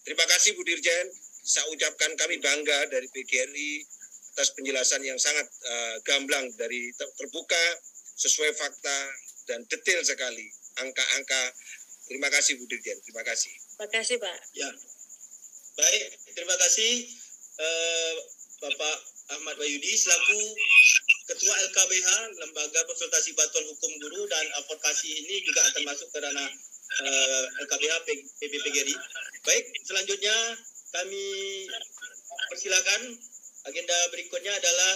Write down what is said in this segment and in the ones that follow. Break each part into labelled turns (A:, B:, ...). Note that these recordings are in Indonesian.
A: Terima kasih Bu Dirjen. Saya ucapkan kami bangga dari PGRI atas penjelasan yang sangat gamblang, dari terbuka, sesuai fakta, dan detail sekali. Angka-angka. Terima kasih Bu Dirjen. Terima kasih.
B: Terima kasih Pak.
C: Ya, baik. Terima kasih Bapak Ahmad Wahyudi selaku Ketua LKBH, Lembaga Konsultasi Bantuan Hukum Guru dan Advokasi ini juga akan masuk ke ranah LKBH PBPGRI. Baik, selanjutnya kami persilakan agenda berikutnya adalah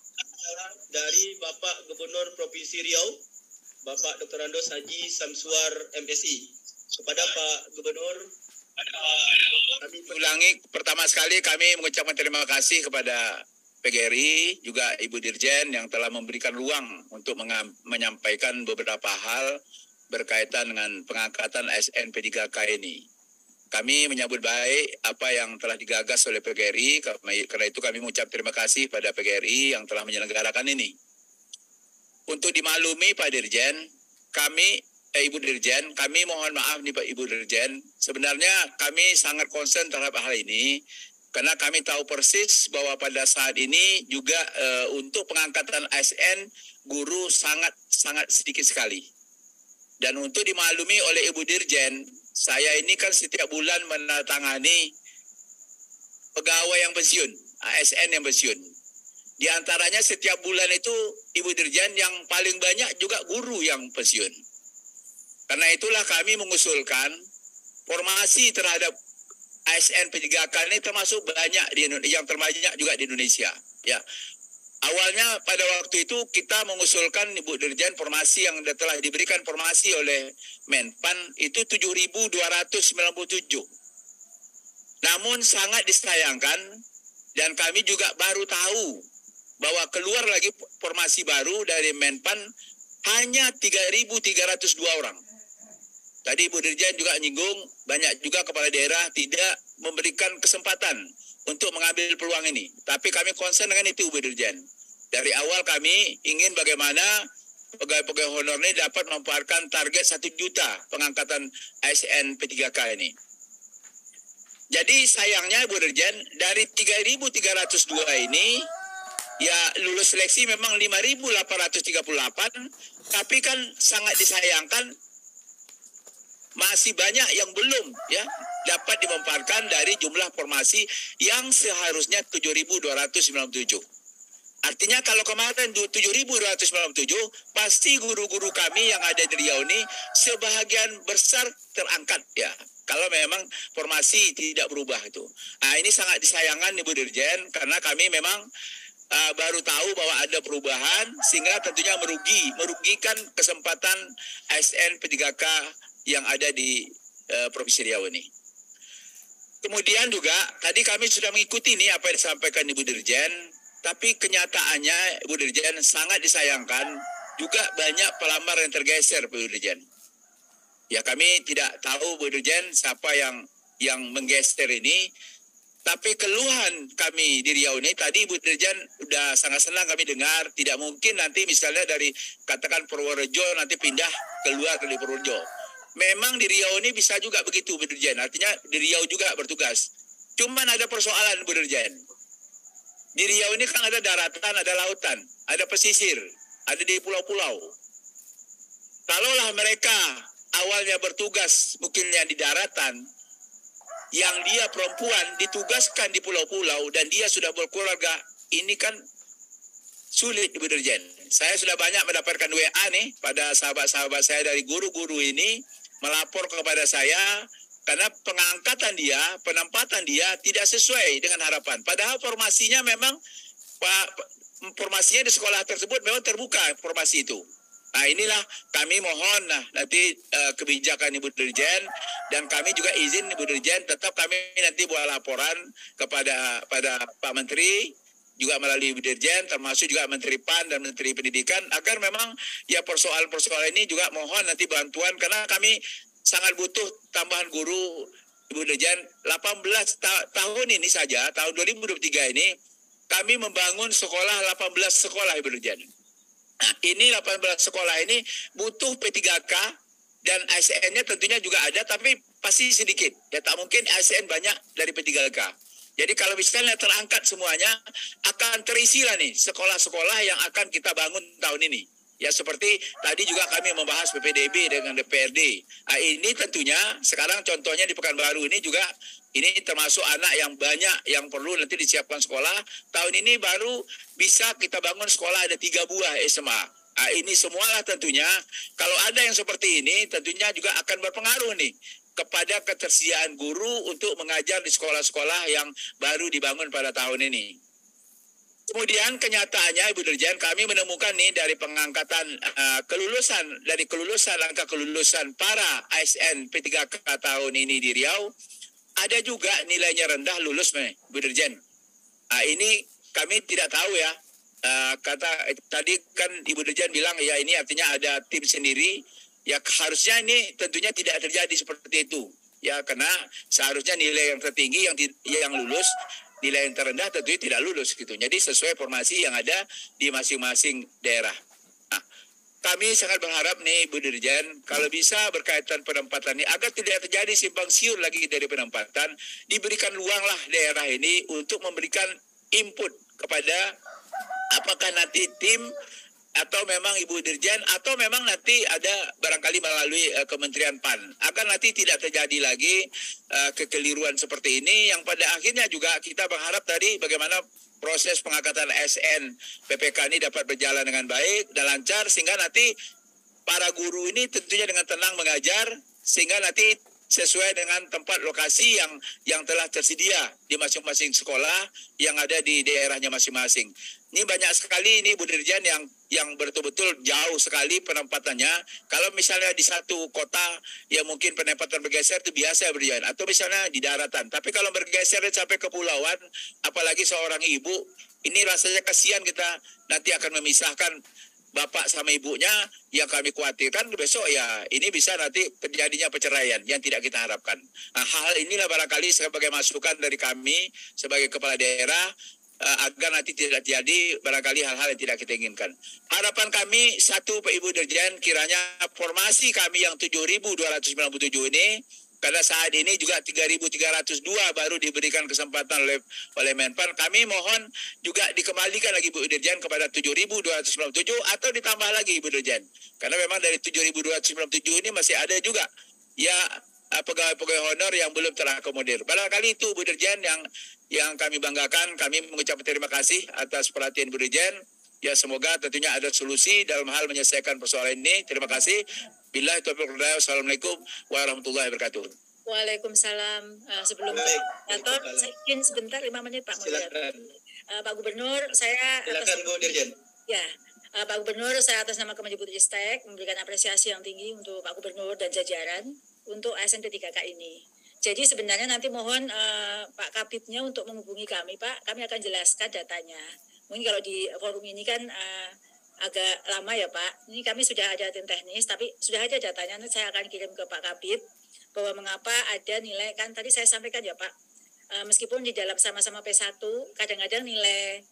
C: dari Bapak Gubernur Provinsi Riau, Bapak Dr. Andos Haji Samsuar MSI. Kepada Pak Gubernur, kami
D: ulangi, pertama sekali kami mengucapkan terima kasih kepada PGRI, juga Ibu Dirjen yang telah memberikan ruang untuk menyampaikan beberapa hal berkaitan dengan pengangkatan ASN P3K ini. Kami menyambut baik apa yang telah digagas oleh PGRI, karena itu kami mengucap terima kasih pada PGRI yang telah menyelenggarakan ini. Untuk dimaklumi Pak Dirjen, Ibu Dirjen, kami mohon maaf nih Pak Ibu Dirjen, sebenarnya kami sangat concern terhadap hal ini, karena kami tahu persis bahwa pada saat ini juga untuk pengangkatan ASN guru sangat sedikit sekali. Dan untuk dimaklumi oleh Ibu Dirjen, saya ini kan setiap bulan menandatangani pegawai yang pensiun, ASN yang pensiun. Di antaranya setiap bulan itu Ibu Dirjen yang paling banyak juga guru yang pensiun. Karena itulah kami mengusulkan formasi terhadap ASN P3K ini termasuk banyak yang terbanyak juga di Indonesia. Ya, awalnya pada waktu itu kita mengusulkan Ibu Dirjen formasi yang telah diberikan formasi oleh Menpan itu 7.297. Namun sangat disayangkan dan kami juga baru tahu bahwa keluar lagi formasi baru dari Menpan hanya 3.302 orang. Tadi Ibu Dirjen juga nyinggung, banyak juga kepala daerah tidak memberikan kesempatan untuk mengambil peluang ini. Tapi kami concern dengan itu Ibu Dirjen. Dari awal kami ingin bagaimana pegawai-pegawai honor ini dapat memanfaatkan target 1 juta pengangkatan ASN P3K ini. Jadi sayangnya Ibu Dirjen, dari 3.302 ini, ya lulus seleksi memang 5.838, tapi kan sangat disayangkan masih banyak yang belum ya dapat dimanfaatkan dari jumlah formasi yang seharusnya 7.297. Artinya kalau kemarin 7.297 pasti guru-guru kami yang ada di Riau ini sebahagian besar terangkat ya. Kalau memang formasi tidak berubah itu. Nah ini sangat disayangkan Ibu Dirjen karena kami memang baru tahu bahwa ada perubahan sehingga tentunya merugikan kesempatan ASN P3K yang ada di Provinsi Riau ini. Kemudian juga tadi kami sudah mengikuti nih apa yang disampaikan Ibu Dirjen, tapi kenyataannya Ibu Dirjen sangat disayangkan juga banyak pelamar yang tergeser Ibu Dirjen. Ya kami tidak tahu Bu Dirjen siapa yang menggeser ini, tapi keluhan kami di Riau ini tadi Bu Dirjen udah sangat senang kami dengar, tidak mungkin nanti misalnya dari katakan Purworejo nanti pindah keluar dari Purworejo. Memang di Riau ini bisa juga begitu Bu Dirjen, artinya di Riau juga bertugas. Cuman ada persoalan Bu Dirjen. Di Riau ini kan ada daratan, ada lautan, ada pesisir, ada di pulau-pulau. Kalaulah mereka awalnya bertugas mungkin yang di daratan, yang dia perempuan ditugaskan di pulau-pulau dan dia sudah berkeluarga, ini kan sulit Bu Dirjen. Saya sudah banyak mendapatkan WA nih pada sahabat-sahabat saya dari guru-guru ini melapor kepada saya karena pengangkatan dia, penempatan dia tidak sesuai dengan harapan. Padahal formasinya memang formasinya di sekolah tersebut memang terbuka formasi itu. Nah inilah kami mohon nanti kebijakan Ibu Dirjen dan kami juga izin Ibu Dirjen tetap kami nanti buat laporan kepada Pak Menteri juga melalui Ibu Dirjen termasuk juga Menteri PAN dan Menteri Pendidikan agar memang ya persoalan-persoalan ini juga mohon nanti bantuan karena kami sangat butuh tambahan guru Ibu Dirjen. 18 tahun ini saja tahun 2023 ini kami membangun sekolah 18 sekolah Ibu Dirjen. Nah, ini 18 sekolah ini butuh P3K dan ASN-nya tentunya juga ada, tapi pasti sedikit. Ya tak mungkin ASN banyak dari P3K. Jadi kalau misalnya terangkat semuanya, akan terisilah nih sekolah-sekolah yang akan kita bangun tahun ini. Ya seperti tadi juga kami membahas PPDB dengan DPRD. Nah, ini tentunya sekarang contohnya di Pekanbaru ini juga ini termasuk anak yang banyak yang perlu nanti disiapkan sekolah. Tahun ini baru bisa kita bangun sekolah ada 3 buah SMA. Nah, ini semualah tentunya kalau ada yang seperti ini tentunya juga akan berpengaruh nih kepada ketersediaan guru untuk mengajar di sekolah-sekolah yang baru dibangun pada tahun ini. Kemudian kenyataannya Ibu Dirjen kami menemukan nih dari pengangkatan kelulusan angka kelulusan para ASN P3K tahun ini di Riau ada juga nilainya rendah lulus nih Ibu Dirjen. Ini kami tidak tahu ya. Tadi kan Ibu Dirjen bilang ya ini artinya ada tim sendiri. Ya harusnya ini tentunya tidak terjadi seperti itu. Ya karena seharusnya nilai yang tertinggi yang lulus, nilai yang terendah tentunya tidak lulus gitu. Jadi sesuai formasi yang ada di masing-masing daerah. Nah, kami sangat berharap nih Bu Dirjen kalau bisa berkaitan penempatan ini agar tidak terjadi simpang siur lagi dari penempatan, diberikan luanglah daerah ini untuk memberikan input kepada apakah nanti tim atau memang Ibu Dirjen atau memang nanti ada barangkali melalui Kementerian PAN agar nanti tidak terjadi lagi kekeliruan seperti ini yang pada akhirnya juga kita berharap tadi bagaimana proses pengangkatan ASN PPK ini dapat berjalan dengan baik dan lancar sehingga nanti para guru ini tentunya dengan tenang mengajar sehingga nanti sesuai dengan tempat lokasi yang telah tersedia di masing-masing sekolah yang ada di daerahnya masing-masing. Ini banyak sekali ini Bu Dirjen yang betul-betul jauh sekali penempatannya. Kalau misalnya di satu kota yang mungkin penempatan bergeser itu biasa berjalan atau misalnya di daratan. Tapi kalau bergeser sampai ke pulauan, apalagi seorang ibu, ini rasanya kasihan kita nanti akan memisahkan bapak sama ibunya yang kami khawatirkan besok ya ini bisa nanti terjadinya perceraian yang tidak kita harapkan. Nah, hal inilah barangkali sebagai masukan dari kami sebagai kepala daerah agar nanti tidak terjadi barangkali hal-hal yang tidak kita inginkan. Harapan kami satu Pak Ibu Dirjen kiranya formasi kami yang 7.297 ini karena saat ini juga 3.302 baru diberikan kesempatan oleh Menpan. Kami mohon juga dikembalikan lagi Bu Dirjen kepada 7.297 atau ditambah lagi Bu Dirjen. Karena memang dari 7.297 ini masih ada juga ya pegawai-pegawai honor yang belum terakomodir. Barangkali itu Bu Dirjen yang kami banggakan. Kami mengucapkan terima kasih atas perhatian Bu Dirjen. Ya semoga tentunya ada solusi dalam hal menyelesaikan persoalan ini. Terima kasih. Billahi taufiq wal hidayah. Wassalamualaikum warahmatullahi wabarakatuh.
B: Waalaikumsalam. Sebelum kantor, saya izin sebentar 5 menit Pak Moderator. Pak Gubernur, saya
C: silakan Bu Dirjen.
B: Ya, Pak Gubernur, saya atas nama Kemendikbudristek memberikan apresiasi yang tinggi untuk Pak Gubernur dan jajaran untuk ASN P3K ini. Jadi sebenarnya nanti mohon Pak Kabitnya untuk menghubungi kami Pak, kami akan jelaskan datanya. Mungkin kalau di forum ini kan agak lama ya Pak. Ini kami sudah ada tim teknis, tapi sudah ada datanya. Nanti saya akan kirim ke Pak Kabit bahwa mengapa ada nilai, kan tadi saya sampaikan ya Pak, meskipun di dalam sama-sama P1, kadang-kadang nilai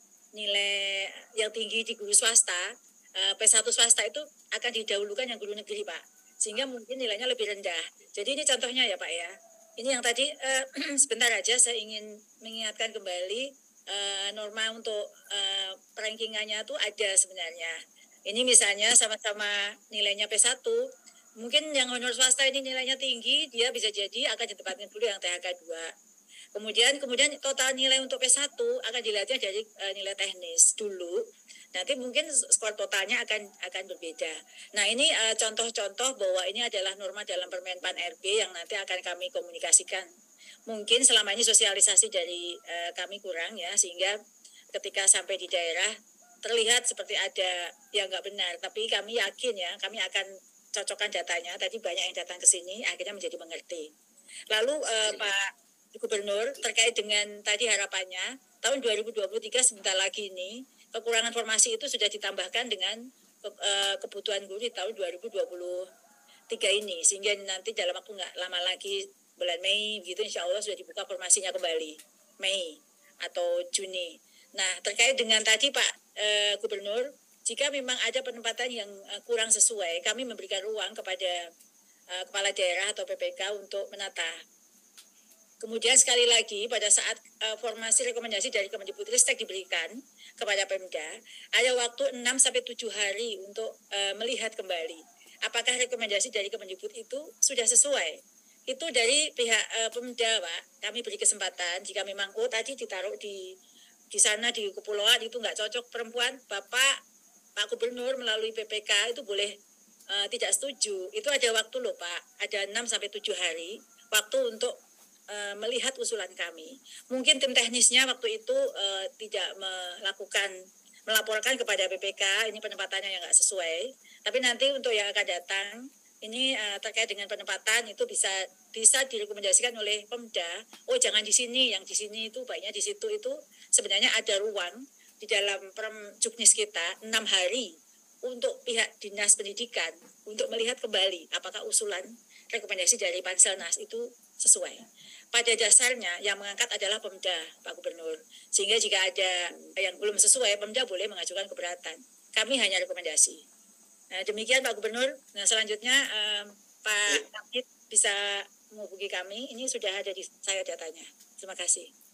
B: yang tinggi di guru swasta, P1 swasta itu akan didahulukan yang guru negeri Pak. Sehingga mungkin nilainya lebih rendah. Jadi ini contohnya ya Pak ya. Ini yang tadi sebentar aja saya ingin mengingatkan kembali norma untuk rankingannya itu ada sebenarnya. Ini misalnya sama-sama nilainya P1, mungkin yang honor swasta ini nilainya tinggi, dia bisa jadi akan ditempatkan dulu yang THK 2. Kemudian total nilai untuk P1 akan dilihatnya dari nilai teknis dulu. Nanti mungkin skor totalnya akan berbeda. Nah ini contoh-contoh bahwa ini adalah norma dalam Permenpan RB yang nanti akan kami komunikasikan. Mungkin selama ini sosialisasi dari kami kurang ya, sehingga ketika sampai di daerah terlihat seperti ada yang nggak benar. Tapi kami yakin ya, kami akan cocokkan datanya. Tadi banyak yang datang ke sini, akhirnya menjadi mengerti. Lalu Pak Gubernur, terkait dengan tadi harapannya, tahun 2023 sebentar lagi ini, kekurangan formasi itu sudah ditambahkan dengan kebutuhan guru di tahun 2023 ini. Sehingga nanti dalam waktu nggak lama lagi, bulan Mei gitu insya Allah sudah dibuka formasinya kembali, Mei atau Juni. Nah terkait dengan tadi Pak Gubernur, jika memang ada penempatan yang kurang sesuai, kami memberikan ruang kepada kepala daerah atau PPK untuk menata. Kemudian sekali lagi pada saat formasi rekomendasi dari Kemendikbudristek diberikan kepada Pemda, ada waktu 6-7 hari untuk melihat kembali apakah rekomendasi dari Kemendikbud itu sudah sesuai. Itu dari pihak Pemda, Pak. Kami beri kesempatan jika memang tadi ditaruh di sana di kepulauan itu nggak cocok perempuan, Pak Gubernur melalui PPK itu boleh tidak setuju. Itu ada waktu loh Pak, ada 6-7 hari waktu untuk melihat usulan kami. Mungkin tim teknisnya waktu itu tidak melaporkan kepada PPK ini penempatannya yang nggak sesuai. Tapi nanti untuk yang akan datang ini terkait dengan penempatan itu bisa direkomendasikan oleh Pemda. Oh jangan di sini, yang di sini itu baiknya di situ. Itu sebenarnya ada ruang di dalam Juknis kita 6 hari untuk pihak Dinas Pendidikan untuk melihat kembali apakah usulan rekomendasi dari Panselnas itu sesuai. Pada dasarnya yang mengangkat adalah Pemda, Pak Gubernur. Sehingga jika ada yang belum sesuai, Pemda boleh mengajukan keberatan. Kami hanya rekomendasi. Nah, demikian Pak Gubernur. Nah, selanjutnya Pak Kapit bisa menghubungi kami. Ini sudah ada di saya datanya. Terima kasih.